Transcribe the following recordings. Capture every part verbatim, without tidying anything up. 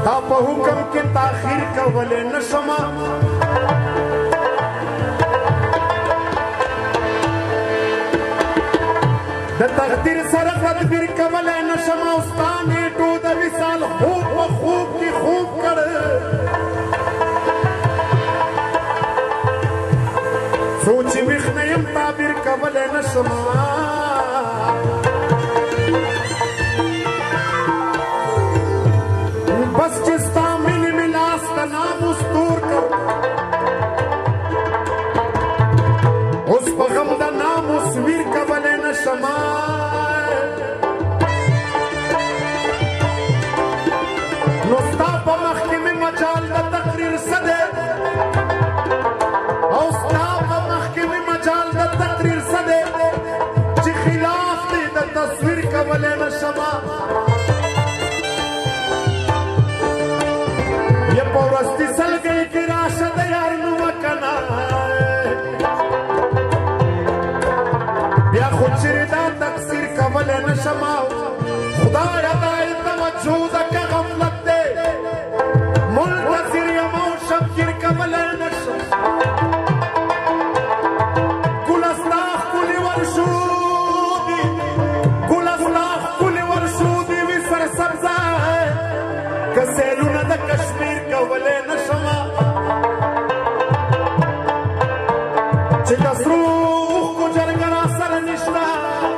تا په حکم کې تاخیر کولې نشمه د تقدیر سره تدبیر کولې نشمه او ستا نیټو د وصال خوب په خوب کې خوب کړ سوچ ویښ نه یم تعبیر کولې نشمه بس چې ستا مینې مې لاس ته ناموس تور کړ اوس په غم د ناموس ویر کولی نشمه نو ستا په مخ کې مې مجال د تقریر څه دی او ستا په مخ کې مې مجال د تقریر څه دی چې خلاف دی د تصویر کولی نشمه پورستی سلگئی کی راشد یار نمکنا بیا خود شریدا تقصیر کول نشما خدا یدائی توجہ دکا غفلت دے منتظر یمو شمکر کول نشما کل استاخ کلی ورشودی کل استاخ کلی ورشودی وی سر سبزا ہے کسیلون دا کشمیر کولې نشمه چې د سرو اوښکو جرګه راسره نشته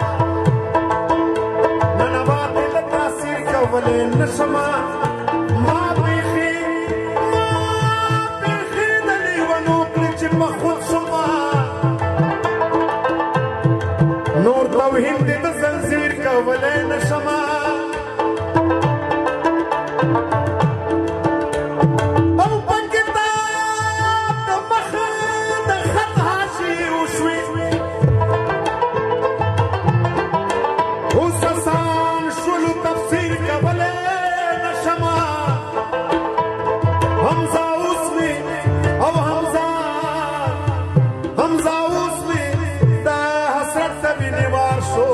ننواتې د تاثیر کولې نشمه ما بیخي ما بیخي د لیونو کړې چې په خود شمه نور توهین دې د زنځیر کولې نشمه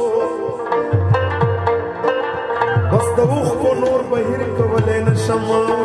بس د اوښکو نور بهیر کولی نشمه